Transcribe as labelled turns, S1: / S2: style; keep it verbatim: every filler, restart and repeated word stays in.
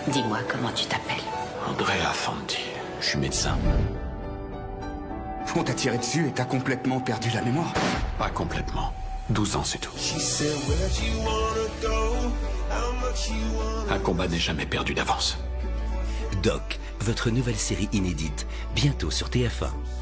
S1: Dis-moi comment tu t'appelles.
S2: Andrea Fanti. Je suis médecin.
S3: On t'a tiré dessus et t'as complètement perdu la mémoire.
S2: Pas complètement. douze ans, c'est tout. Un combat n'est jamais perdu d'avance.
S4: Doc, votre nouvelle série inédite, bientôt sur T F un.